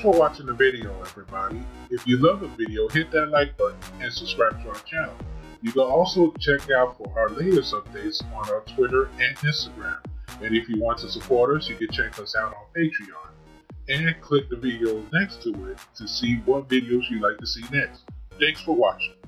for watching the video, everybody. If you love the video, hit that like button and subscribe to our channel. You can also check out for our latest updates on our Twitter and Instagram. And if you want to support us, you can check us out on Patreon. And click the video next to it to see what videos you'd like to see next. Thanks for watching.